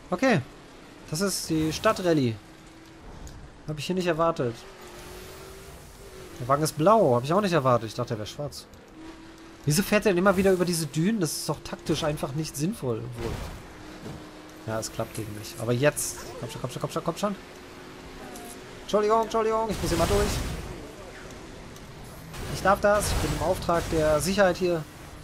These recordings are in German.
Okay. Das ist die Stadtrallye. Habe ich hier nicht erwartet. Der Wagen ist blau. Habe ich auch nicht erwartet. Ich dachte, er wäre schwarz. Wieso fährt er denn immer wieder über diese Dünen? Das ist doch taktisch einfach nicht sinnvoll. Wohl. Ja, es klappt gegen mich. Aber jetzt. Komm schon, komm schon, komm schon, komm schon. Entschuldigung, Entschuldigung. Ich muss hier mal durch. Ich darf das. Ich bin im Auftrag der Sicherheit hier.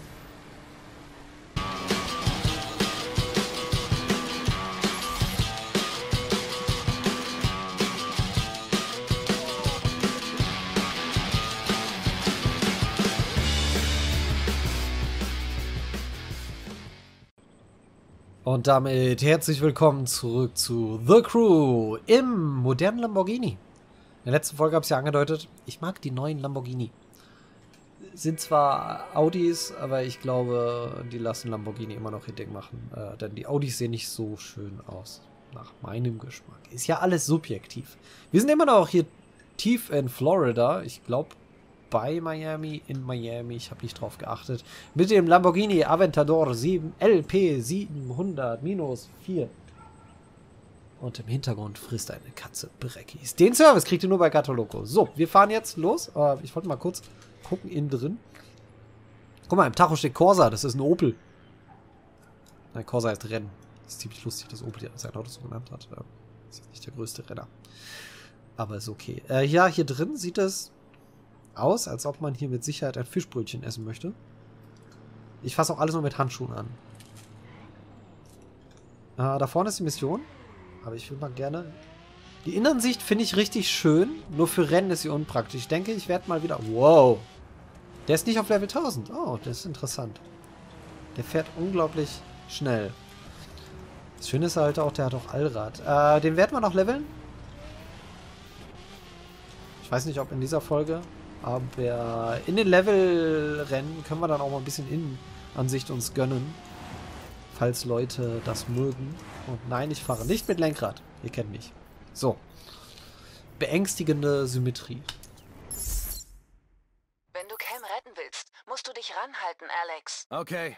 Und damit herzlich willkommen zurück zu The Crew im modernen Lamborghini. In der letzten Folge habe ich es ja angedeutet, ich mag die neuen Lamborghini. Sind zwar Audis, aber ich glaube, die lassen Lamborghini immer noch ihr Ding machen. Denn die Audis sehen nicht so schön aus. Nach meinem Geschmack. Ist ja alles subjektiv. Wir sind immer noch hier tief in Florida. Ich glaube, bei Miami, in Miami, ich habe nicht drauf geachtet, mit dem Lamborghini Aventador 7 LP 700-4. Und im Hintergrund frisst eine Katze Breckis. Den Service kriegt ihr nur bei Gatoloco. So, wir fahren jetzt los. Ich wollte mal kurz gucken, innen drin. Guck mal, im Tacho steht Corsa, das ist ein Opel. Nein, Corsa heißt Rennen. Das ist ziemlich lustig, dass Opel sein Auto so genannt hat. Ist nicht der größte Renner. Aber ist okay. Ja, hier drin sieht es aus, als ob man hier mit Sicherheit ein Fischbrötchen essen möchte. Ich fasse auch alles nur mit Handschuhen an. Da vorne ist die Mission. Aber ich will mal gerne... Die Innensicht finde ich richtig schön. Nur für Rennen ist sie unpraktisch. Ich denke, ich werde mal wieder... Wow. Der ist nicht auf Level 1000. Oh, das ist interessant. Der fährt unglaublich schnell. Das Schöne ist halt auch, der hat auch Allrad. Den werden wir noch leveln. Ich weiß nicht, ob in dieser Folge... Aber in den Levelrennen können wir dann auch mal ein bisschen Innenansicht uns gönnen. Falls Leute das mögen. Und nein, ich fahre nicht mit Lenkrad. Ihr kennt mich. So. Beängstigende Symmetrie. Wenn du Cam retten willst, musst du dich ranhalten, Alex. Okay.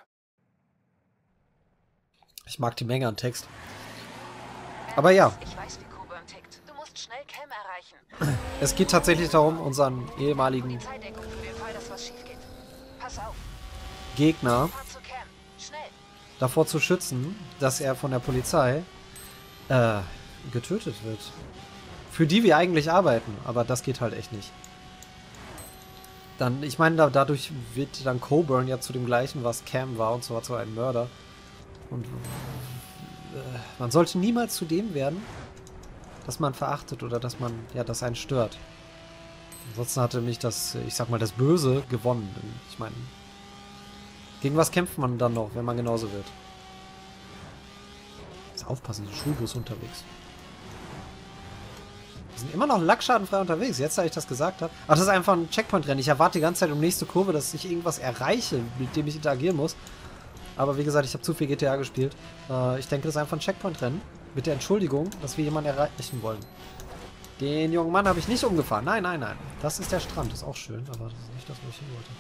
Ich mag die Menge an Text. Aber ja. Ich weiß, wie Coburn tickt. Du musst schnell Cam erreichen. Es geht tatsächlich darum, unseren ehemaligen Polizeideckung für den Fall, dass was schief geht. Pass auf. Gegner Fahr zu Cam. Schnell. davor zu schützen, dass er von der Polizei getötet wird. Für die wir eigentlich arbeiten, aber das geht halt echt nicht. Dann, ich meine, dadurch wird dann Coburn ja zu dem gleichen, was Cam war, und zwar zu einem Mörder. Und man sollte niemals zu dem werden, dass man verachtet oder dass man, ja, das einen stört. Ansonsten hatte mich das, ich sag mal, das Böse gewonnen. Ich meine, gegen was kämpft man dann noch, wenn man genauso wird? Jetzt aufpassen, so ein Schulbus unterwegs. Wir sind immer noch lackschadenfrei unterwegs, jetzt, da ich das gesagt habe. Ach, das ist einfach ein Checkpoint-Rennen. Ich erwarte die ganze Zeit um nächste Kurve, dass ich irgendwas erreiche, mit dem ich interagieren muss. Aber wie gesagt, ich habe zu viel GTA gespielt. Ich denke, das ist einfach ein Checkpoint-Rennen. Mit der Entschuldigung, dass wir jemanden erreichen wollen. Den jungen Mann habe ich nicht umgefahren. Nein, nein, nein. Das ist der Strand. Das ist auch schön, aber das ist nicht das, wo ich hin wollte.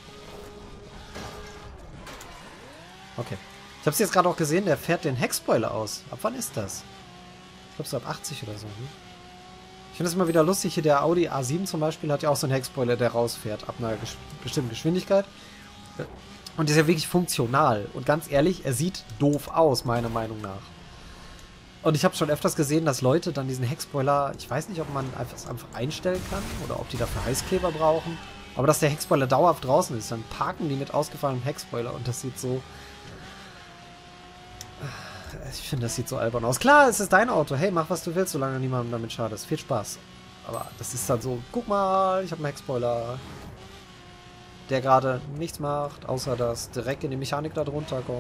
Okay. Ich habe es jetzt gerade auch gesehen, der fährt den Heckspoiler aus. Ab wann ist das? Ich glaube, so ab 80 oder so. Ne? Ich finde es immer wieder lustig. Hier der Audi A7 zum Beispiel hat ja auch so einen Heckspoiler, der rausfährt ab einer bestimmten Geschwindigkeit. Und ist ja wirklich funktional. Und ganz ehrlich, er sieht doof aus, meiner Meinung nach. Und ich habe schon öfters gesehen, dass Leute dann diesen Heckspoiler, ich weiß nicht, ob man einfach einstellen kann oder ob die dafür Heißkleber brauchen. Aber dass der Heckspoiler dauerhaft draußen ist, dann parken die mit ausgefallenem Heckspoiler und das sieht so... Ich finde, das sieht so albern aus. Klar, es ist dein Auto. Hey, mach was du willst, solange niemandem damit schadest. Viel Spaß. Aber das ist dann so, guck mal, ich habe einen Heckspoiler, der gerade nichts macht, außer dass direkt in die Mechanik da drunter kommt.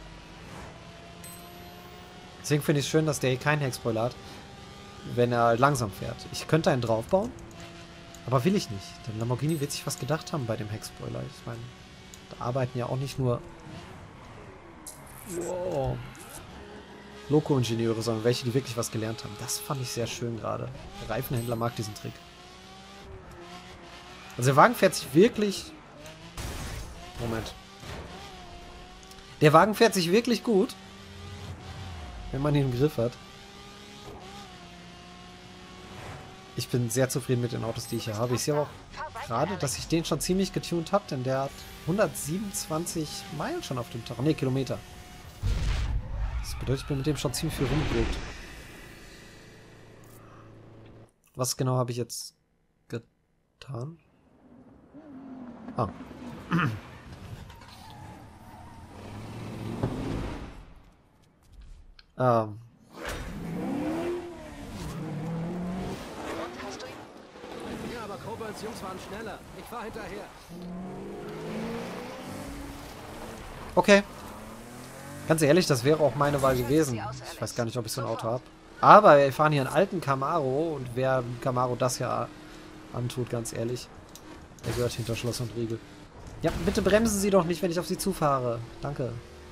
Deswegen finde ich es schön, dass der hier keinen Heckspoiler hat, wenn er langsam fährt. Ich könnte einen draufbauen, aber will ich nicht. Denn Lamborghini wird sich was gedacht haben bei dem Heckspoiler. Ich meine, da arbeiten ja auch nicht nur Loco-Ingenieure, sondern welche, die wirklich was gelernt haben. Das fand ich sehr schön gerade. Der Reifenhändler mag diesen Trick. Also der Wagen fährt sich wirklich... Moment. Der Wagen fährt sich wirklich gut. wenn man ihn im Griff hat. Ich bin sehr zufrieden mit den Autos, die ich hier habe. Ich sehe aber auch gerade, dass ich den schon ziemlich getuned habe, denn der hat 127 Meilen schon auf dem Tag. Ne, Kilometer. Das bedeutet, ich bin mit dem schon ziemlich viel rumgewegt. Was genau habe ich jetzt getan? Ah. Ja, aber Kobolds Jungs waren schneller. Ich fahr hinterher. Okay. Ganz ehrlich, das wäre auch meine Wahl gewesen. Ich weiß gar nicht, ob ich so ein Auto habe. Aber wir fahren hier einen alten Camaro und wer Camaro das ja antut, ganz ehrlich, der gehört hinter Schloss und Riegel. Ja, bitte bremsen Sie doch nicht, wenn ich auf Sie zufahre. Danke.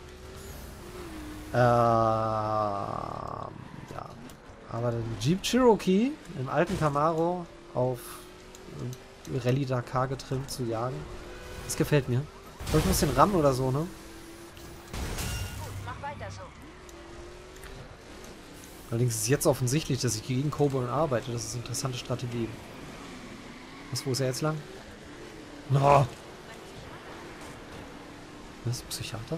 Ja. Aber den Jeep Cherokee im alten Camaro auf Rallye Dakar getrimmt zu jagen, das gefällt mir. Ich glaube, ich muss den rammen oder so, ne? Mach weiter so. Allerdings ist jetzt offensichtlich, dass ich gegen Kobolde arbeite. Das ist eine interessante Strategie. Was, wo ist er jetzt lang? No. Was? Psychiater?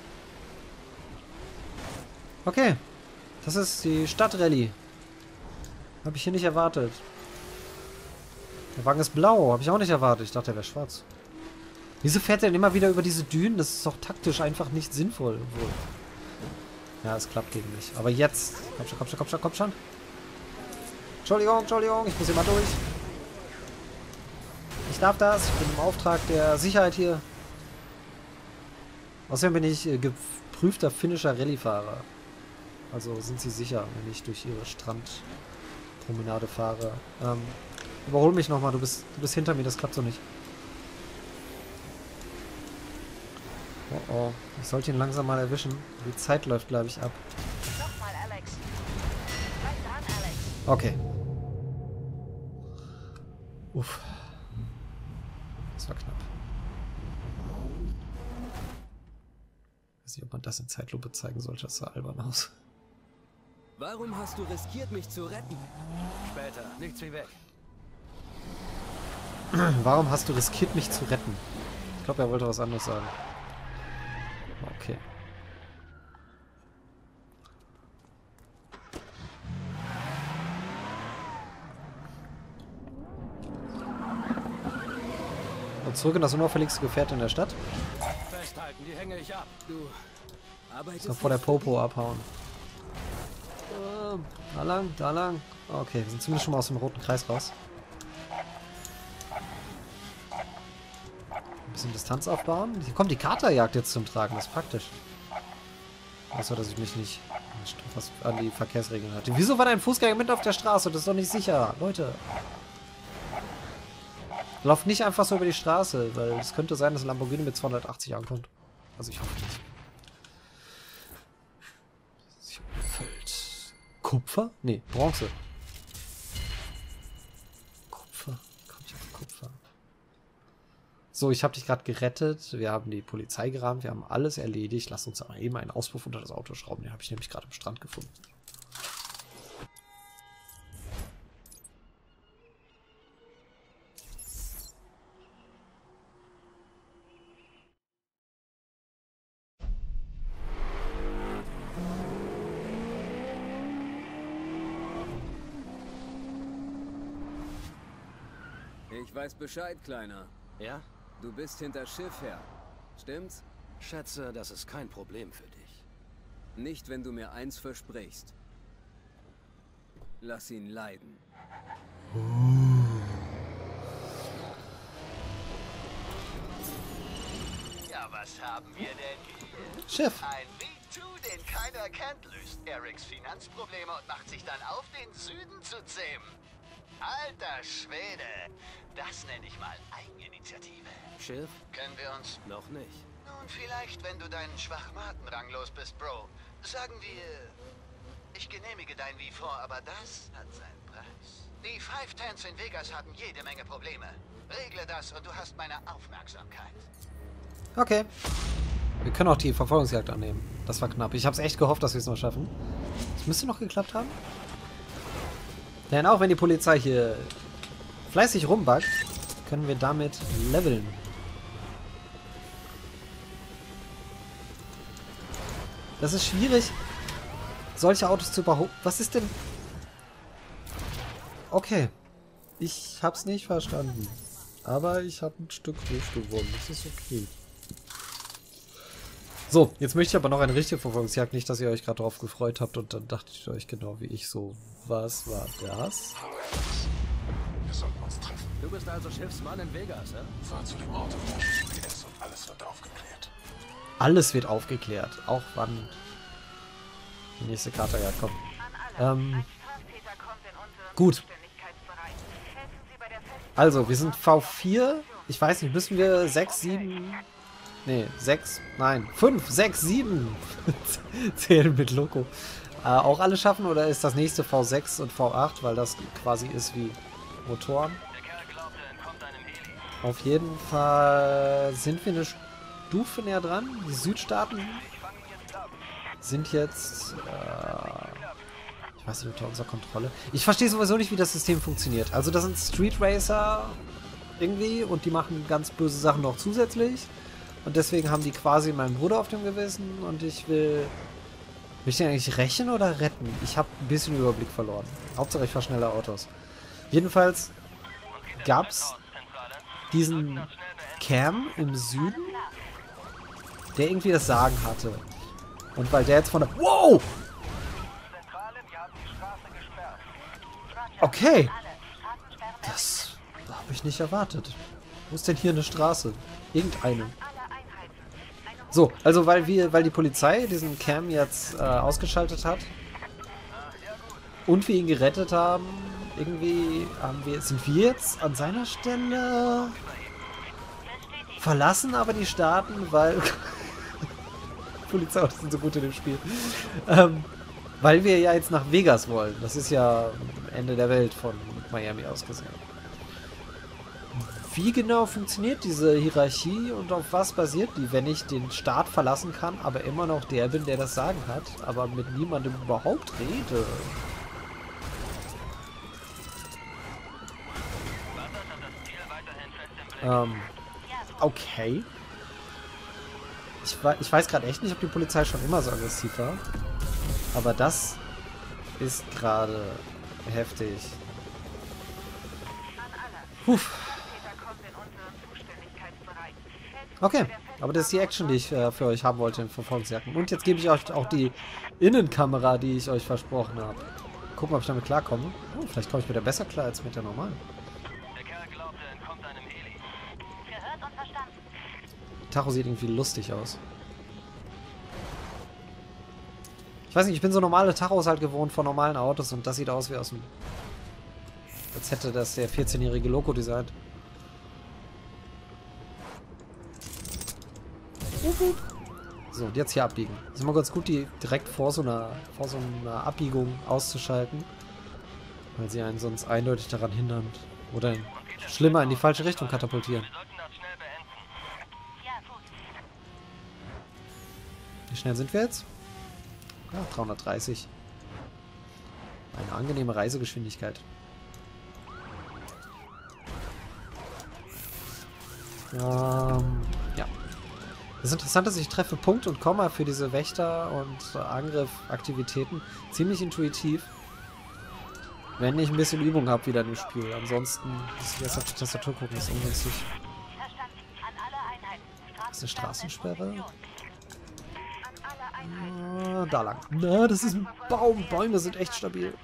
Okay. Das ist die Stadtrallye. Habe ich hier nicht erwartet. Der Wagen ist blau. Habe ich auch nicht erwartet. Ich dachte, er wäre schwarz. Wieso fährt er denn immer wieder über diese Dünen? Das ist doch taktisch einfach nicht sinnvoll. Obwohl. Ja, es klappt gegen mich. Aber jetzt. Komm schon, komm schon, komm schon, komm schon. Entschuldigung, Entschuldigung. Ich muss hier mal durch. Ich darf das. Ich bin im Auftrag der Sicherheit hier. Außerdem bin ich geprüfter finnischer Rallye-Fahrer. Also sind Sie sicher, wenn ich durch Ihre Strandpromenade fahre. Überhol mich nochmal. Du bist hinter mir. Das klappt so nicht. Oh oh. Ich sollte ihn langsam mal erwischen. Die Zeit läuft, glaube ich, ab. Nochmal, Alex. Bleib dran, Alex. Okay. Uff. Das war knapp. Ich weiß nicht, ob man das in Zeitlupe zeigen sollte. Das sah albern aus. Warum hast du riskiert, mich zu retten? Später, nichts wie weg. Warum hast du riskiert, mich zu retten? Ich glaube, er wollte was anderes sagen. Okay. Und zurück in das unauffälligste Gefährt in der Stadt. Festhalten, die hänge ich ab. Du arbeitest Noch vor der Popo abhauen. Da lang, da lang. Okay, wir sind zumindest schon mal aus dem roten Kreis raus. Ein bisschen Distanz aufbauen. Hier kommt die Katerjagd jetzt zum Tragen, das ist praktisch. Außer, dass ich mich nicht fast an die Verkehrsregeln hatte. Wieso war da ein Fußgänger mit auf der Straße? Das ist doch nicht sicher, Leute. Lauft nicht einfach so über die Straße, weil es könnte sein, dass ein Lamborghini mit 280 ankommt. Also ich hoffe nicht. Kupfer? Nee, Bronze. Kupfer? Wie komme ich auf Kupfer? So, ich habe dich gerade gerettet. Wir haben die Polizei gerammt. Wir haben alles erledigt. Lass uns aber eben einen Auspuff unter das Auto schrauben. Den habe ich nämlich gerade am Strand gefunden. Ich weiß Bescheid, Kleiner. Ja? Du bist hinter Schiff her. Stimmt's? Schätze, das ist kein Problem für dich. Nicht, wenn du mir eins versprichst. Lass ihn leiden. Ja, was haben wir denn hier? Schiff. Ein V2, den keiner kennt, löst Erics Finanzprobleme und macht sich dann auf, den Süden zu zähmen. Alter Schwede, das nenne ich mal Eigeninitiative. Schiff? Können wir uns... Noch nicht. Nun, vielleicht, wenn du deinen Schwachmaten ranglos bist, Bro. Sagen wir... Ich genehmige dein V4, aber das hat seinen Preis. Die 510s in Vegas haben jede Menge Probleme. Regle das und du hast meine Aufmerksamkeit. Okay. Wir können auch die Verfolgungsjagd annehmen. Das war knapp. Ich habe es echt gehofft, dass wir es noch schaffen. Das müsste noch geklappt haben. Denn auch wenn die Polizei hier fleißig rumbackt, können wir damit leveln. Das ist schwierig, solche Autos zu überhaupt... Was ist denn... Okay. Ich hab's nicht verstanden. Aber ich habe ein Stück Ruf gewonnen. Das ist okay. So, jetzt möchte ich aber noch eine richtige Verfolgungsjagd. Nicht, dass ihr euch gerade drauf gefreut habt und dann dachte ich euch genau wie ich so, was war das? Wir sollten uns treffen. Du bist also Schiffsmann in Vegas, ja? Fahr zu dem Ort, wo das Spiel ist und alles wird aufgeklärt. Alles wird aufgeklärt. Auch wann die nächste Karte ja kommt. Gut. Also, wir sind V4. Ich weiß nicht, müssen wir 6, 7... Nee, 6, nein, 5, 6, 7 zählen mit Loco. Auch alle schaffen oder ist das nächste V6 und V8, weil das quasi ist wie Motoren? Auf jeden Fall sind wir eine Stufe näher dran. Die Südstaaten sind jetzt, ich weiß nicht, unter unserer Kontrolle. Ich verstehe sowieso nicht, wie das System funktioniert. Also das sind Street Racer irgendwie und die machen ganz böse Sachen noch zusätzlich. Und deswegen haben die quasi meinen Bruder auf dem Gewissen und ich will... Will ich den eigentlich rächen oder retten? Ich habe ein bisschen Überblick verloren. Hauptsache ich fahre schnelle Autos. Jedenfalls gab es diesen Cam im Süden, der irgendwie das Sagen hatte. Und weil der jetzt von der... Wow! Okay. Das habe ich nicht erwartet. Wo ist denn hier eine Straße? Irgendeine. So, also weil die Polizei diesen Cam jetzt ausgeschaltet hat und wir ihn gerettet haben, irgendwie sind wir jetzt an seiner Stelle, verlassen aber die Staaten, weil Polizeiautos sind so gut in dem Spiel, weil wir ja jetzt nach Vegas wollen. Das ist ja Ende der Welt von Miami aus gesehen. Wie genau funktioniert diese Hierarchie und auf was basiert die, wenn ich den Staat verlassen kann, aber immer noch der bin, der das Sagen hat, aber mit niemandem überhaupt rede? Okay. Ich weiß gerade echt nicht, ob die Polizei schon immer so aggressiv war. Aber das ist gerade heftig. Puh. Okay, aber das ist die Action, die ich für euch haben wollte in Verfolgungsjagden. Und jetzt gebe ich euch auch die Innenkamera, die ich euch versprochen habe. Gucken, ob ich damit klarkomme. Oh, vielleicht komme ich mit der besser klar als mit der normalen. Tacho sieht irgendwie lustig aus. Ich weiß nicht, ich bin so normale Tachos halt gewohnt von normalen Autos und das sieht aus wie aus dem... Als hätte das der 14-jährige Loco designt. So, und jetzt hier abbiegen. Ist immer ganz gut, die direkt vor so einer Abbiegung auszuschalten. Weil sie einen sonst eindeutig daran hindern. Oder schlimmer in die falsche Richtung katapultieren. Wie schnell sind wir jetzt? Ja, 330. Eine angenehme Reisegeschwindigkeit. Ja. Das Interessante ist, ich treffe Punkt und Komma für diese Wächter- und Angriffaktivitäten ziemlich intuitiv. Wenn ich ein bisschen Übung habe wieder in dem Spiel. Ansonsten muss ich erst auf die Tastatur gucken, ist ungünstig. Das ist eine Straßensperre. Da lang. Na, das ist ein Baum. Bäume sind echt stabil.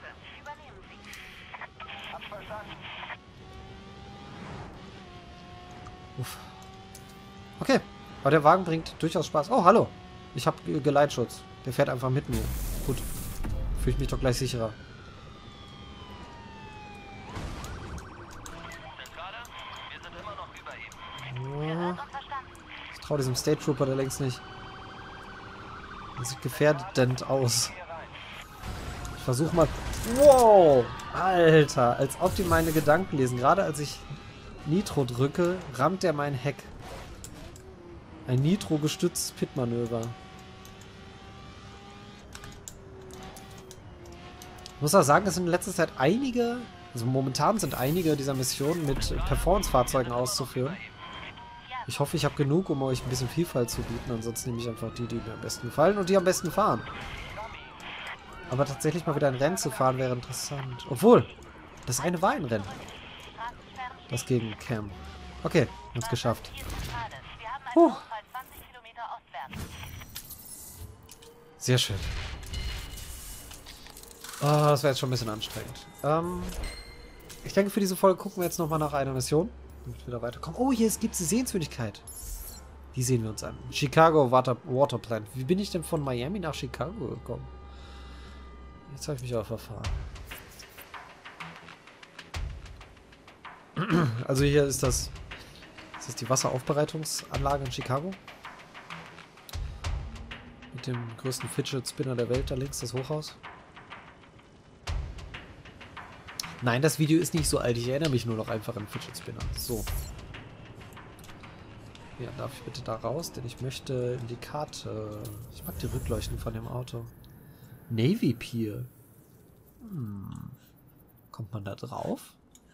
Uff. Okay. Aber der Wagen bringt durchaus Spaß. Oh, hallo. Ich habe Geleitschutz. Der fährt einfach mit mir. Gut. Fühle ich mich doch gleich sicherer. Ja. Ich traue diesem State Trooper da längst nicht. Das sieht gefährdend aus. Ich versuche mal... Wow! Alter, als ob die meine Gedanken lesen. Gerade als ich Nitro drücke, rammt der mein Heck. Ein Nitro-gestütztes Pitmanöver. Ich muss auch sagen, es sind in letzter Zeit einige, also momentan sind einige dieser Missionen mit Performance-Fahrzeugen auszuführen. Ich hoffe, ich habe genug, um euch ein bisschen Vielfalt zu bieten. Ansonsten nehme ich einfach die, die mir am besten gefallen und die am besten fahren. Aber tatsächlich mal wieder ein Rennen zu fahren wäre interessant. Obwohl, das eine war ein Rennen. Das gegen Cam. Okay, haben es geschafft. Sehr schön. Oh, das wäre jetzt schon ein bisschen anstrengend. Ich denke, für diese Folge gucken wir jetzt nochmal nach einer Mission. Damit wir wieder weiterkommen. Oh, hier gibt es eine Sehenswürdigkeit. Die sehen wir uns an. Chicago Water Plant. Wie bin ich denn von Miami nach Chicago gekommen? Jetzt habe ich mich auch verfahren. Also hier ist das... Ist das die Wasseraufbereitungsanlage in Chicago? Mit dem größten Fidget Spinner der Welt da links, das Hochhaus. Nein, das Video ist nicht so alt. Ich erinnere mich nur noch einfach an Fidget Spinner. So. Ja, darf ich bitte da raus? Denn ich möchte in die Karte... Ich mag die Rückleuchten von dem Auto. Navy Pier. Kommt man da drauf?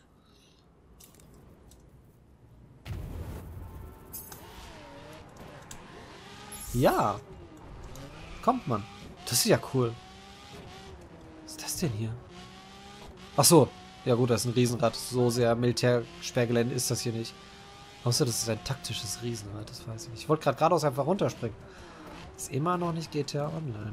Ja. Kommt man. Das ist ja cool. Was ist das denn hier? Ach so. Ja gut, das ist ein Riesenrad. So sehr Militärsperrgelände ist das hier nicht. Außer das ist ein taktisches Riesenrad, das weiß ich nicht. Ich wollte gerade geradeaus einfach runterspringen. Ist immer noch nicht GTA Online.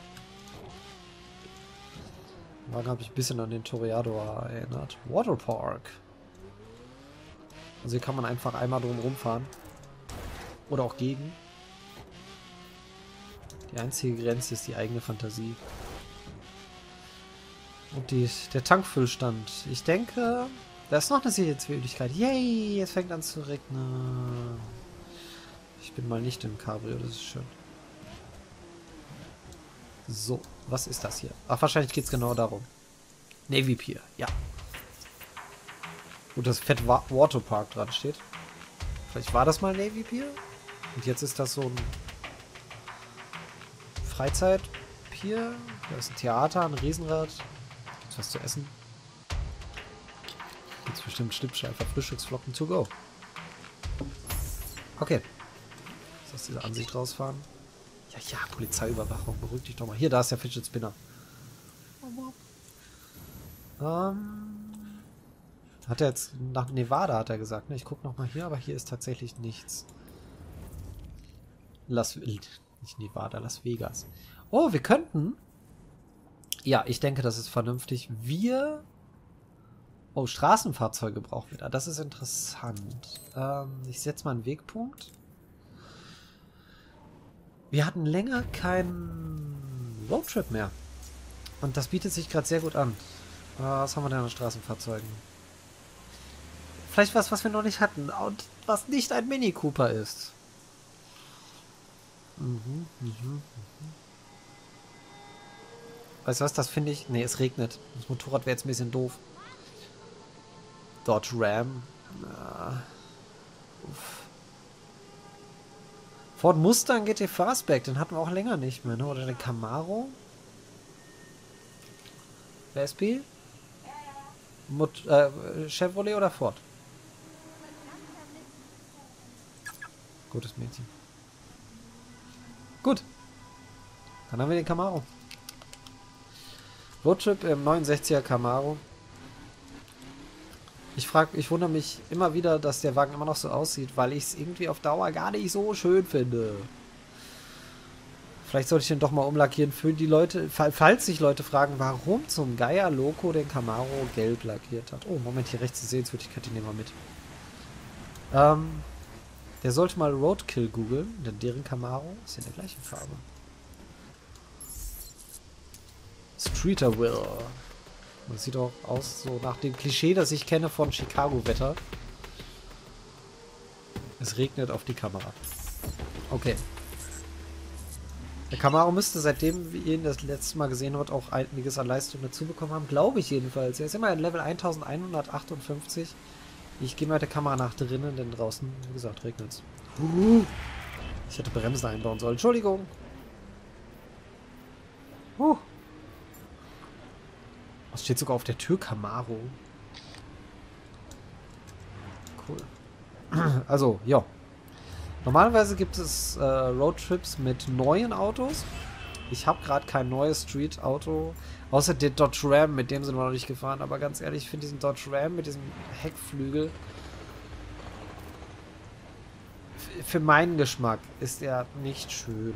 Den Wagen habe ich ein bisschen an den Toreador erinnert. Waterpark. Also hier kann man einfach einmal drum rumfahren. Oder auch gegen. Die einzige Grenze ist die eigene Fantasie. Und der Tankfüllstand. Ich denke, da ist noch eine Sehenswürdigkeit. Yay, es fängt an zu regnen. Ich bin mal nicht im Cabrio, das ist schön. So, was ist das hier? Ach, wahrscheinlich geht es genau darum. Navy Pier, ja. Gut, dass Fett Waterpark dran steht. Vielleicht war das mal Navy Pier. Und jetzt ist das so ein Freizeitpier. Da ist ein Theater, ein Riesenrad. Gibt's was zu essen? Gibt's bestimmt Schnippscheifer, Frühstücksflocken to go. Okay. Ist aus dieser Ansicht rausfahren? Ja, ja, Polizeiüberwachung. Beruhig dich doch mal. Hier, da ist der Fidget Spinner. Hat er jetzt nach Nevada, hat er gesagt. Ne? Ich gucke nochmal hier, aber hier ist tatsächlich nichts. Nicht Nevada, Las Vegas. Oh, wir könnten... Ja, ich denke, das ist vernünftig. Oh, Straßenfahrzeuge brauchen wir da. Das ist interessant. Ich setze mal einen Wegpunkt. Wir hatten länger keinen Roadtrip mehr. Und das bietet sich gerade sehr gut an. Was haben wir denn an Straßenfahrzeugen? Vielleicht was wir noch nicht hatten. Und was nicht ein Mini Cooper ist. Weißt du was, das finde ich... Ne, es regnet. Das Motorrad wäre jetzt ein bisschen doof. Dodge Ram. Ford Mustang GT Fastback, den hatten wir auch länger nicht mehr, ne? Oder den Camaro. Vespi? Chevrolet oder Ford? Gutes Mädchen. Gut. Dann haben wir den Camaro. Roadtrip im 69er Camaro. Ich wundere mich immer wieder, dass der Wagen immer noch so aussieht, weil ich es irgendwie auf Dauer gar nicht so schön finde. Vielleicht sollte ich den doch mal umlackieren für die Leute, falls sich Leute fragen, warum zum Geier Loco den Camaro gelb lackiert hat. Oh, Moment, hier rechts die Sehenswürdigkeit, die nehmen wir mit. Der sollte mal Roadkill googeln, denn deren Camaro ist in der gleichen Farbe. Streeterville. Das sieht auch aus so nach dem Klischee, das ich kenne von Chicago-Wetter. Es regnet auf die Kamera. Okay. Der Camaro müsste, seitdem wir ihn das letzte Mal gesehen habt, auch einiges an Leistung dazu bekommen haben. Glaube ich jedenfalls. Er ist immer in Level 1158. Ich gehe mal mit der Kamera nach drinnen, denn draußen, wie gesagt, regnet es. Ich hätte Bremsen einbauen sollen. Entschuldigung. Das steht sogar auf der Tür Camaro. Cool. Also, ja. Normalerweise gibt es Roadtrips mit neuen Autos. Ich habe gerade kein neues Street-Auto. Außer der Dodge Ram, mit dem sind wir noch nicht gefahren. Aber ganz ehrlich, ich finde diesen Dodge Ram mit diesem Heckflügel... Für meinen Geschmack ist er nicht schön.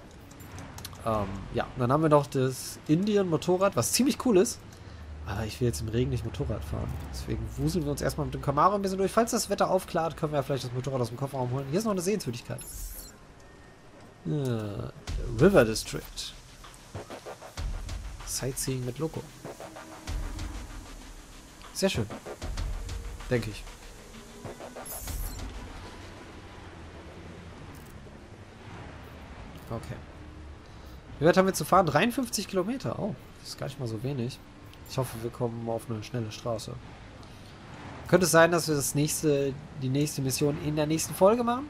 Ja, und dann haben wir noch das Indian-Motorrad, was ziemlich cool ist. Aber ich will jetzt im Regen nicht Motorrad fahren. Deswegen wuseln wir uns erstmal mit dem Camaro ein bisschen durch. Falls das Wetter aufklart, können wir ja vielleicht das Motorrad aus dem Kofferraum holen. Hier ist noch eine Sehenswürdigkeit. River District. Sightseeing mit Loco. Sehr schön. Denke ich. Okay. Wie weit haben wir zu fahren? 53 Kilometer. Oh, das ist gar nicht mal so wenig. Ich hoffe, wir kommen auf eine schnelle Straße. Könnte es sein, dass wir die nächste Mission in der nächsten Folge machen?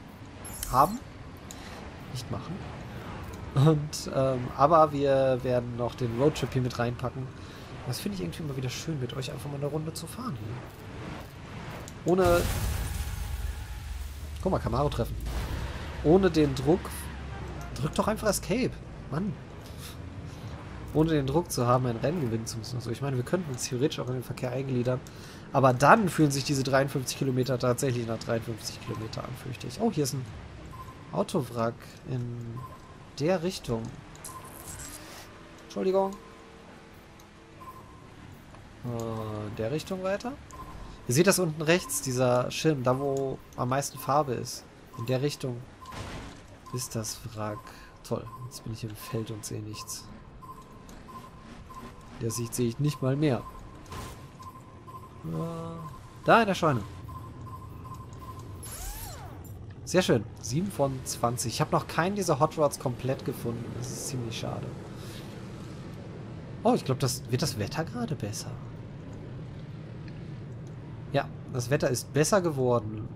Nicht machen. Und, aber wir werden noch den Roadtrip hier mit reinpacken. Das finde ich irgendwie immer wieder schön, mit euch einfach mal eine Runde zu fahren hier. Ohne... Guck mal, Camaro treffen. Ohne den Druck... Drück doch einfach Escape. Mann. Ohne den Druck zu haben, ein Rennen gewinnen zu müssen. Also ich meine, wir könnten uns theoretisch auch in den Verkehr eingliedern. Aber dann fühlen sich diese 53 Kilometer tatsächlich nach 53 Kilometer an, fürchte ich. Oh, hier ist ein Autowrack in der Richtung. Entschuldigung. In der Richtung weiter. Ihr seht das unten rechts, dieser Schirm, da wo am meisten Farbe ist. In der Richtung ist das Wrack. Toll, jetzt bin ich im Feld und sehe nichts. In der Sicht sehe ich nicht mal mehr. Da in der Scheune. Sehr schön. 7 von 20. Ich habe noch keinen dieser Hot Rods komplett gefunden. Das ist ziemlich schade. Oh, ich glaube, wird das Wetter gerade besser. Ja, das Wetter ist besser geworden.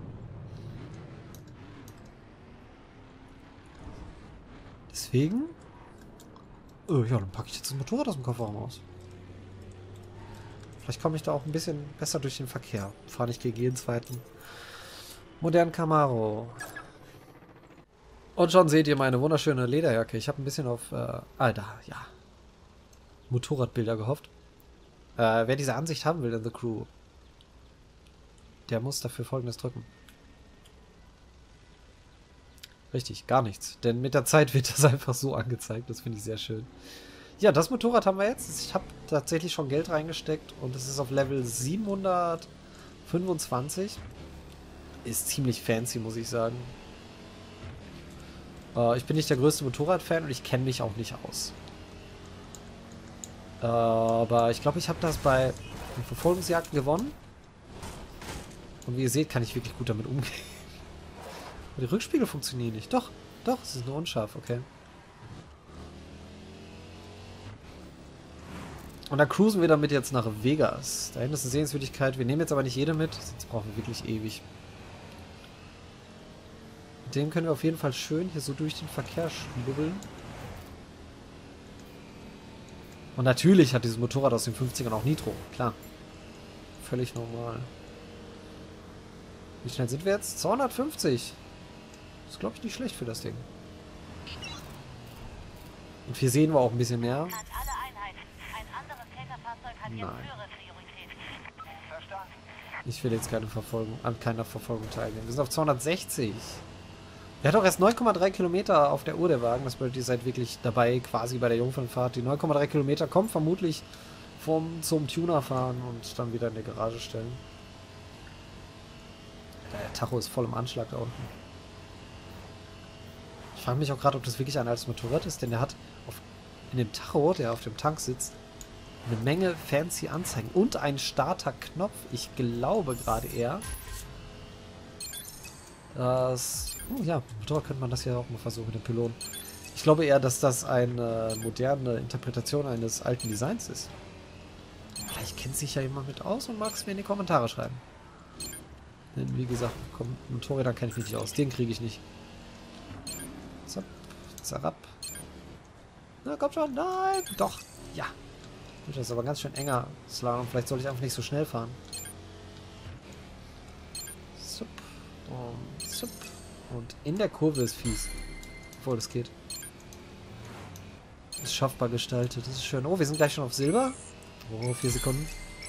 Deswegen... ja, dann packe ich jetzt das Motorrad aus dem Kofferraum aus. Vielleicht komme ich da auch ein bisschen besser durch den Verkehr. Fahre nicht gegen jeden zweiten modernen Camaro. Und schon seht ihr meine wunderschöne Lederjacke. Ich habe ein bisschen auf... da, ja. Motorradbilder gehofft. Wer diese Ansicht haben will in The Crew, der muss dafür Folgendes drücken. Richtig, gar nichts. Denn mit der Zeit wird das einfach so angezeigt. Das finde ich sehr schön. Ja, das Motorrad haben wir jetzt. Ich habe tatsächlich schon Geld reingesteckt und es ist auf Level 725. Ist ziemlich fancy, muss ich sagen. Ich bin nicht der größte Motorrad-Fan und ich kenne mich auch nicht aus. Aber ich glaube, ich habe das bei den Verfolgungsjagden gewonnen. Und wie ihr seht, kann ich wirklich gut damit umgehen. Aber die Rückspiegel funktionieren nicht. Doch, es ist nur unscharf, okay. Und dann cruisen wir damit jetzt nach Vegas. Da hinten ist eine Sehenswürdigkeit. Wir nehmen jetzt aber nicht jede mit, sonst brauchen wir wirklich ewig. Mit dem können wir auf jeden Fall schön hier so durch den Verkehr schnubbeln. Und natürlich hat dieses Motorrad aus den 50ern auch Nitro, klar. Völlig normal. Wie schnell sind wir jetzt? 250. Das ist, glaube ich, nicht schlecht für das Ding. Und hier sehen wir auch ein bisschen mehr. Nein. Ich will jetzt keine Verfolgung, an keiner Verfolgung teilnehmen. Wir sind auf 260. Der hat auch erst 9,3 Kilometer auf der Uhr, der Wagen. Das bedeutet, ihr seid wirklich dabei, quasi bei der Jungfernfahrt. Die 9,3 Kilometer kommen vermutlich zum Tuner fahren und dann wieder in der Garage stellen. Der Tacho ist voll im Anschlag da unten. Ich frage mich auch gerade, ob das wirklich ein altes Motorrad ist, denn der hat in dem Tacho, der auf dem Tank sitzt, eine Menge fancy Anzeigen und einen Starter-Knopf. Ich glaube gerade eher, dass... Oh ja, Motorrad könnte man das ja auch mal versuchen mit dem Pylon. Ich glaube eher, dass das eine moderne Interpretation eines alten Designs ist. Vielleicht kennt sich ja jemand mit aus und mag es mir in die Kommentare schreiben. Denn wie gesagt, Motorrädern kenne ich mich nicht aus. Den kriege ich nicht. Zerab. Na, komm schon. Nein. Doch. Ja. Das ist aber ganz schön enger Slalom. Vielleicht soll ich einfach nicht so schnell fahren. Sup. Und sup. Und in der Kurve ist fies. Obwohl, das geht. Ist schaffbar gestaltet. Das ist schön. Oh, wir sind gleich schon auf Silber. Oh, 4 Sekunden.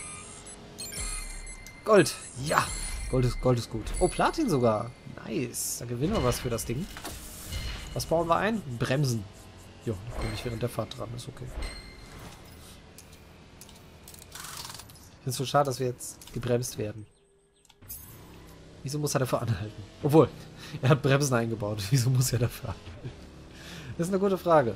Gold. Ja. Gold ist gut. Oh, Platin sogar. Nice. Da gewinnen wir was für das Ding. Was bauen wir ein? Bremsen. Jo, da komme ich während der Fahrt dran. Ist okay. Ich finde es so schade, dass wir jetzt gebremst werden. Wieso muss er dafür anhalten? Obwohl, er hat Bremsen eingebaut. Wieso muss er dafür anhalten? Das ist eine gute Frage.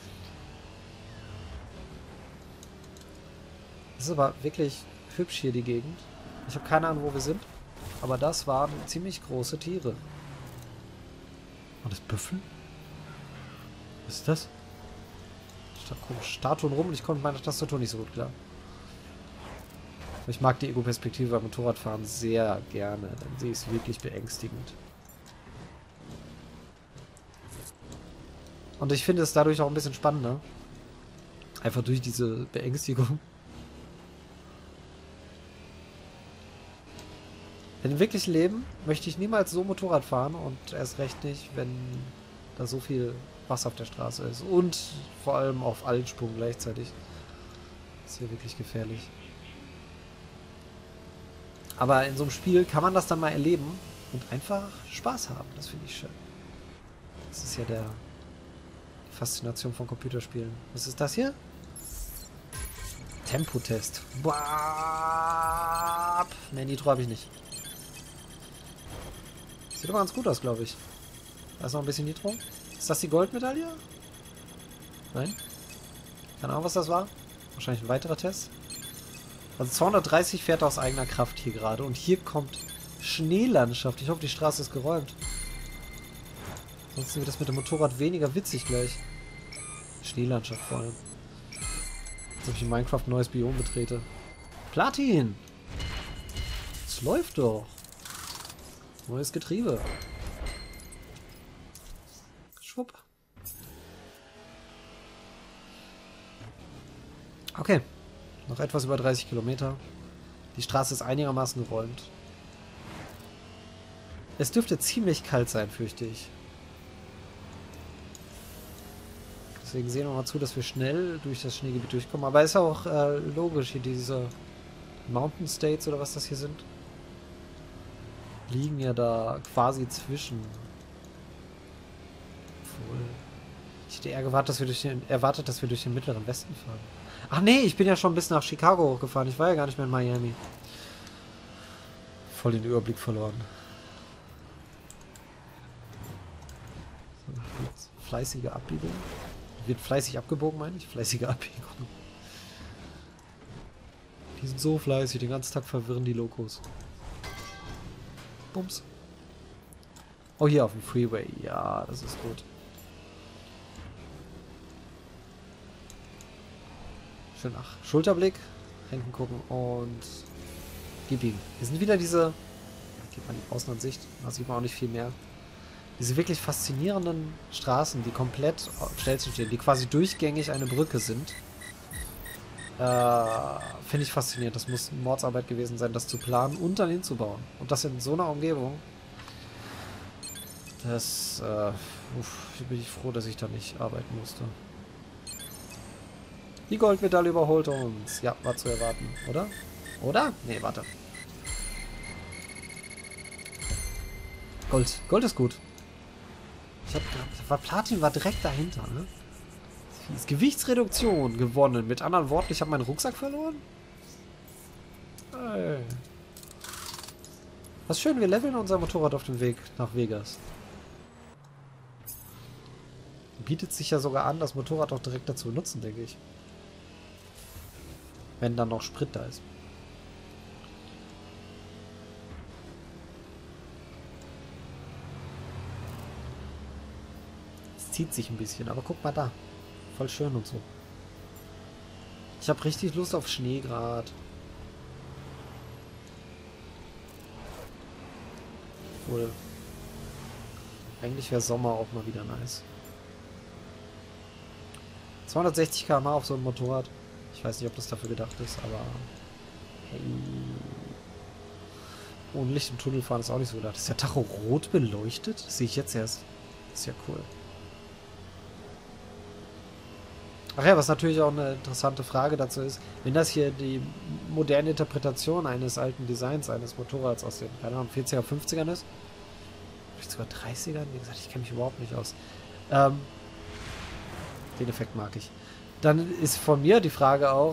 Das ist aber wirklich hübsch hier, die Gegend. Ich habe keine Ahnung, wo wir sind. Aber das waren ziemlich große Tiere. War das Büffel? Was ist das? Statuen rum und ich komme mit meiner Tastatur nicht so gut klar. Ich mag die Ego-Perspektive beim Motorradfahren sehr gerne, denn sie ist wirklich beängstigend. Und ich finde es dadurch auch ein bisschen spannender. Einfach durch diese Beängstigung. Denn im wirklichen Leben möchte ich niemals so Motorrad fahren und erst recht nicht, wenn da so viel Wasser auf der Straße ist. Und vor allem auf allen Spuren gleichzeitig. Das ist hier wirklich gefährlich. Aber in so einem Spiel kann man das dann mal erleben und einfach Spaß haben. Das finde ich schön. Das ist ja die Faszination von Computerspielen. Was ist das hier? Tempotest. Ne, Nitro habe ich nicht. Sieht aber ganz gut aus, glaube ich. Da ist noch ein bisschen Nitro. Ist das die Goldmedaille? Nein? Keine Ahnung, was das war. Wahrscheinlich ein weiterer Test. Also 230 fährt aus eigener Kraft hier gerade. Und hier kommt Schneelandschaft. Ich hoffe, die Straße ist geräumt. Sonst wird das mit dem Motorrad weniger witzig gleich. Schneelandschaft vor allem. Als ob ich in Minecraft ein neues Biom betrete. Platin! Es läuft doch. Neues Getriebe. Schwupp. Okay. Noch etwas über 30 Kilometer. Die Straße ist einigermaßen geräumt. Es dürfte ziemlich kalt sein, fürchte ich. Deswegen sehen wir mal zu, dass wir schnell durch das Schneegebiet durchkommen. Aber ist auch logisch, hier diese Mountain States oder was das hier sind, liegen ja da quasi zwischen. Obwohl. Ich hätte eher erwartet, dass wir durch den mittleren Westen fahren. Ach nee, ich bin ja schon bis nach Chicago hochgefahren. Ich war ja gar nicht mehr in Miami. Voll den Überblick verloren. So, fleißige Abbiegung. Wird fleißig abgebogen, meine ich? Fleißige Abbiegung. Die sind so fleißig, den ganzen Tag verwirren die Lokos. Bums. Oh, hier auf dem Freeway. Ja, das ist gut. Schön, ach, Schulterblick, hinten gucken und gib ihm. Hier sind wieder diese, geht man die Außenansicht, da sieht man auch nicht viel mehr. Diese wirklich faszinierenden Straßen, die komplett auf Stelzen stehen, die quasi durchgängig eine Brücke sind. Finde ich faszinierend. Das muss Mordsarbeit gewesen sein, das zu planen und dann hinzubauen. Und das in so einer Umgebung. Das, bin ich froh, dass ich da nicht arbeiten musste. Die Goldmedaille überholt uns. Ja, war zu erwarten, oder? Oder? Nee, warte. Gold. Gold ist gut. Platin war direkt dahinter, ne? Fies. Gewichtsreduktion gewonnen. Mit anderen Worten, ich habe meinen Rucksack verloren? Hey. Was schön, wir leveln unser Motorrad auf dem Weg nach Vegas. Bietet sich ja sogar an, das Motorrad auch direkt dazu benutzen, denke ich. Wenn dann noch Sprit da ist. Es zieht sich ein bisschen, aber guck mal da. Voll schön und so. Ich habe richtig Lust auf Schnee gerade. Eigentlich wäre Sommer auch mal wieder nice. 260 km/h auf so einem Motorrad. Ich weiß nicht, ob das dafür gedacht ist, aber... Hey. Ohne Licht im Tunnel fahren ist auch nicht so gedacht. Ist der Tacho rot beleuchtet? Das sehe ich jetzt erst. Das ist ja cool. Ach ja, was natürlich auch eine interessante Frage dazu ist, wenn das hier die moderne Interpretation eines alten Designs eines Motorrads aus den, keine Ahnung, 40er, 50ern ist, vielleicht sogar 30ern, wie gesagt, ich kenne mich überhaupt nicht aus. Den Effekt mag ich. Dann ist von mir die Frage auch,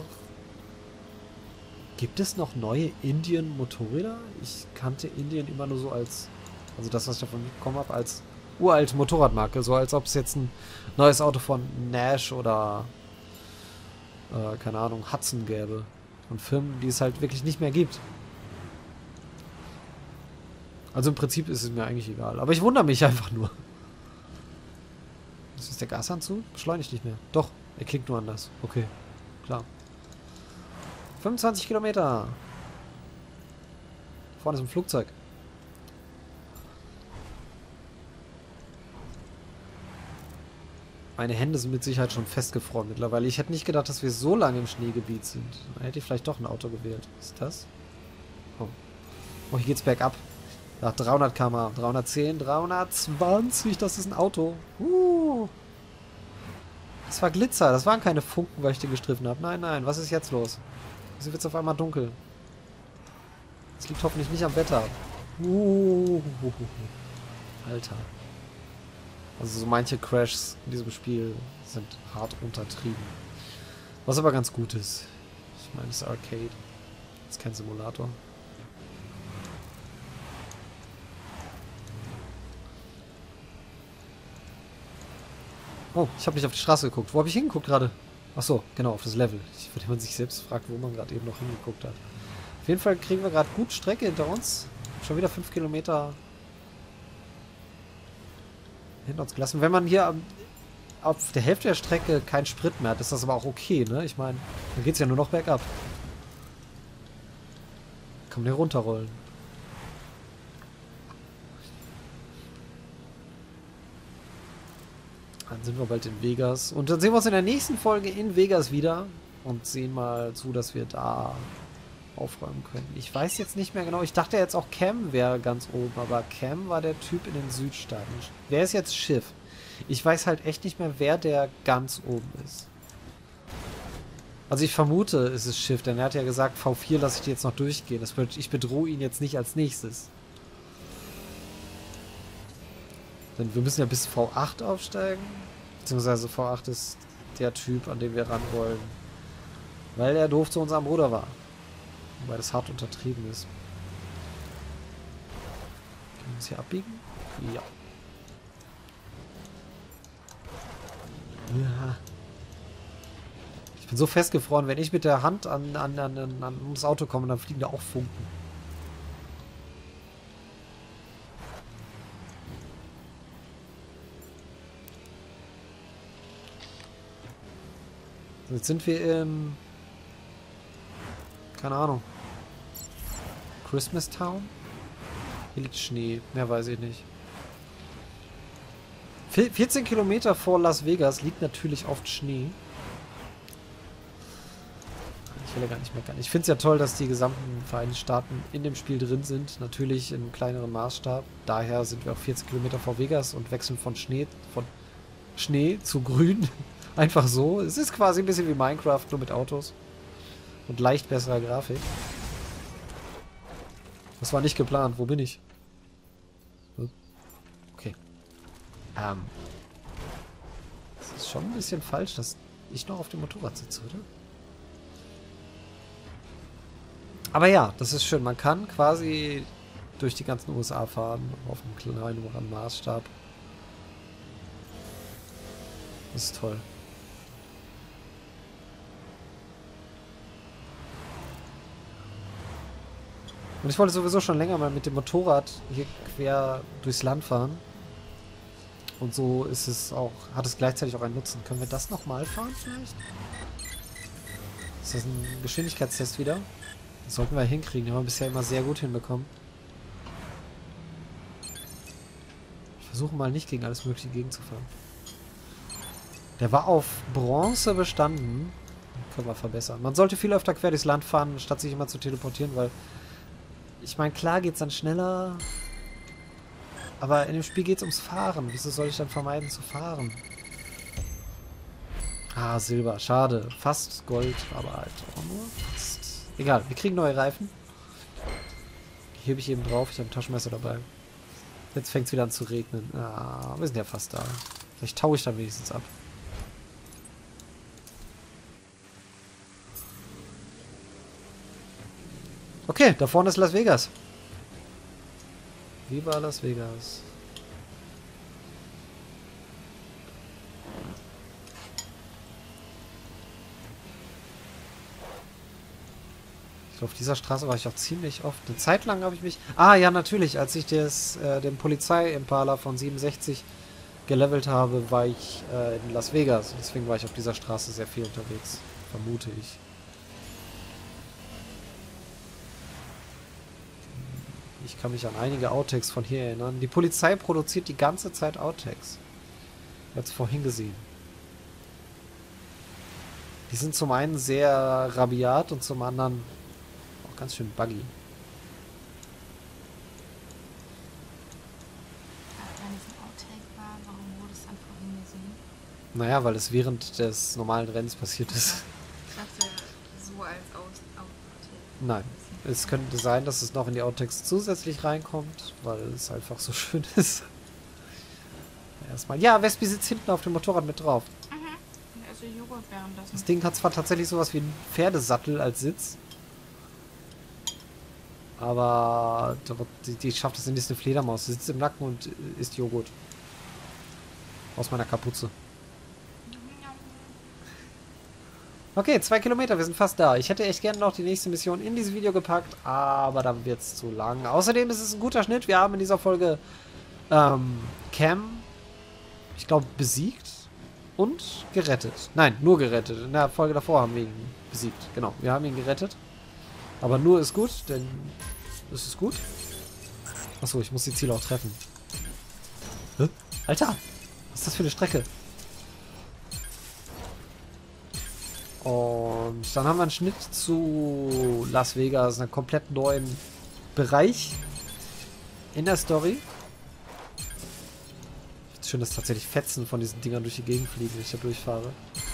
gibt es noch neue Indian-Motorräder? Ich kannte Indian immer nur so als, also das, was ich davon mitbekommen habe, als uralte Motorradmarke. So als ob es jetzt ein neues Auto von Nash oder keine Ahnung, Hudson gäbe. Und Firmen, die es halt wirklich nicht mehr gibt. Also im Prinzip ist es mir eigentlich egal. Aber ich wundere mich einfach nur. Das ist der Gashahn zu? Beschleunigt nicht mehr. Doch, er klingt nur anders. Okay, klar. 25 Kilometer. Vorne ist ein Flugzeug. Meine Hände sind mit Sicherheit schon festgefroren mittlerweile. Ich hätte nicht gedacht, dass wir so lange im Schneegebiet sind. Dann hätte ich vielleicht doch ein Auto gewählt. Was ist das? Oh, hier geht's bergab. Nach 300 km/h. 310, 320. Das ist ein Auto. Das war Glitzer. Das waren keine Funken, weil ich den gestriffen habe. Nein, nein. Was ist jetzt los? Wieso wird es auf einmal dunkel? Das liegt hoffentlich nicht am Wetter. Alter. Also so manche Crashs in diesem Spiel sind hart untertrieben. Was aber ganz gut ist. Ich meine, es ist Arcade. Das ist kein Simulator. Oh, ich habe nicht auf die Straße geguckt. Wo habe ich hingeguckt gerade? Achso, genau, auf das Level. Wenn man sich selbst fragt, wo man gerade eben noch hingeguckt hat. Auf jeden Fall kriegen wir gerade gut Strecke hinter uns. Schon wieder 5 Kilometer hinter uns gelassen. Wenn man hier auf der Hälfte der Strecke keinen Sprit mehr hat, ist das aber auch okay, ne? Ich meine, dann geht es ja nur noch bergab. Kann man hier runterrollen. Dann sind wir bald in Vegas. Und dann sehen wir uns in der nächsten Folge in Vegas wieder. Und sehen mal zu, dass wir da aufräumen können. Ich weiß jetzt nicht mehr genau. Ich dachte jetzt auch Cam wäre ganz oben. Aber Cam war der Typ in den Südstaaten. Wer ist jetzt Schiff? Ich weiß halt echt nicht mehr, wer der ganz oben ist. Also ich vermute, es ist Schiff. Denn er hat ja gesagt, V4 lasse ich dir jetzt noch durchgehen. Ich bedrohe ihn jetzt nicht als nächstes. Denn wir müssen ja bis V8 aufsteigen. Beziehungsweise V8 ist der Typ, an dem wir ran wollen. Weil er doof zu unserem Bruder war. Wobei das hart untertrieben ist. Können wir uns hier abbiegen? Ja. Ja. Ich bin so festgefroren, wenn ich mit der Hand an das Auto komme, dann fliegen da auch Funken. Jetzt sind wir im... Keine Ahnung. Christmas Town? Hier liegt Schnee. Mehr weiß ich nicht. 14 Kilometer vor Las Vegas liegt natürlich oft Schnee. Ich will ja gar nicht meckern. Ich finde es ja toll, dass die gesamten Vereinigten Staaten in dem Spiel drin sind. Natürlich in einem kleineren Maßstab. Daher sind wir auch 14 Kilometer vor Vegas und wechseln von Schnee zu Grün. Einfach so. Es ist quasi ein bisschen wie Minecraft, nur mit Autos. Und leicht besserer Grafik. Das war nicht geplant. Wo bin ich? Okay. Das ist schon ein bisschen falsch, dass ich noch auf dem Motorrad sitze, oder? Aber ja, das ist schön. Man kann quasi durch die ganzen USA fahren. Auf einem kleineren Maßstab. Das ist toll. Und ich wollte sowieso schon länger mal mit dem Motorrad hier quer durchs Land fahren. Und so ist es auch, hat es gleichzeitig auch einen Nutzen. Können wir das nochmal fahren vielleicht? Ist das ein Geschwindigkeitstest wieder? Das sollten wir hinkriegen. Den haben wir bisher immer sehr gut hinbekommen. Ich versuche mal nicht gegen alles Mögliche gegenzufahren. Der war auf Bronze bestanden. Können wir verbessern. Man sollte viel öfter quer durchs Land fahren, statt sich immer zu teleportieren, weil... Ich meine, klar geht's dann schneller. Aber in dem Spiel geht's ums Fahren. Wieso soll ich dann vermeiden zu fahren? Ah, Silber. Schade. Fast Gold, aber halt auch nur fast. Egal, wir kriegen neue Reifen. Die hebe ich eben drauf. Ich habe ein Taschenmesser dabei. Jetzt fängt es wieder an zu regnen. Ah, wir sind ja fast da. Vielleicht taue ich dann wenigstens ab. Okay, da vorne ist Las Vegas. Viva Las Vegas. Ich glaube, auf dieser Straße war ich auch ziemlich oft. Eine Zeit lang habe ich mich... Ah, ja, natürlich. Als ich den Polizei-Impala von 67 gelevelt habe, war ich in Las Vegas. Deswegen war ich auf dieser Straße sehr viel unterwegs. Vermute ich. Ich kann mich an einige Outtakes von hier erinnern. Die Polizei produziert die ganze Zeit Outtakes. Ich habe es vorhin gesehen. Die sind zum einen sehr rabiat und zum anderen auch ganz schön buggy. Wenn es ein Outtake war, warum wurde es dann vorhin gesehen? Naja, weil es während des normalen Rennens passiert ist. Ich dachte, so als Outtake. Nein. Es könnte sein, dass es noch in die Outtakes zusätzlich reinkommt, weil es einfach so schön ist. Erstmal. Ja, Wespi sitzt hinten auf dem Motorrad mit drauf. Und esse Joghurt währenddessen. Das Ding hat zwar tatsächlich sowas wie einen Pferdesattel als Sitz. Aber die schafft es nicht, ist eine Fledermaus. Sie sitzt im Nacken und isst Joghurt. Aus meiner Kapuze. Okay, 2 Kilometer, wir sind fast da. Ich hätte echt gerne noch die nächste Mission in dieses Video gepackt, aber dann wird es zu lang. Außerdem ist es ein guter Schnitt. Wir haben in dieser Folge Cam, ich glaube, besiegt und gerettet. Nein, nur gerettet. In der Folge davor haben wir ihn besiegt. Genau, wir haben ihn gerettet. Aber nur ist gut, denn es ist gut. Achso, ich muss die Ziele auch treffen. Hä? Alter, was ist das für eine Strecke? Und dann haben wir einen Schnitt zu Las Vegas, einem komplett neuen Bereich in der Story. Ich finde es schön, dass tatsächlich Fetzen von diesen Dingern durch die Gegend fliegen, wenn ich da durchfahre.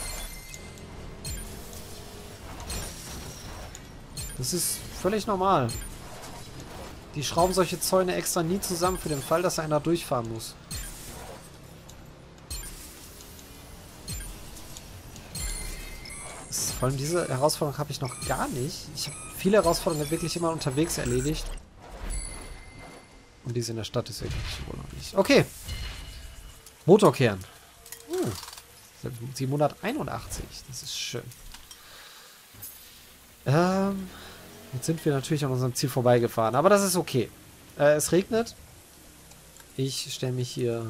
Das ist völlig normal. Die schrauben solche Zäune extra nie zusammen für den Fall, dass einer durchfahren muss. Vor allem diese Herausforderung habe ich noch gar nicht. Ich habe viele Herausforderungen wirklich immer unterwegs erledigt. Und diese in der Stadt ist wirklich wohl noch nicht. Okay. Motorkern. 781. Das ist schön. Jetzt sind wir natürlich an unserem Ziel vorbeigefahren. Aber das ist okay. Es regnet. Ich stelle mich hier...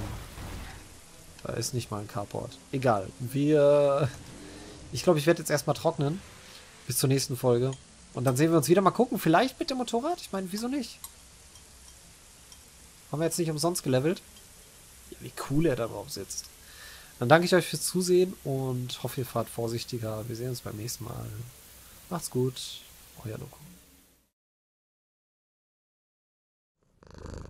da ist nicht mal ein Carport. Egal. Ich glaube, ich werde jetzt erstmal trocknen. Bis zur nächsten Folge. Und dann sehen wir uns wieder. Mal gucken. Vielleicht mit dem Motorrad? Ich meine, wieso nicht? Haben wir jetzt nicht umsonst gelevelt? Ja, wie cool er da drauf sitzt. Dann danke ich euch fürs Zusehen und hoffe, ihr fahrt vorsichtiger. Wir sehen uns beim nächsten Mal. Macht's gut. Euer Loco.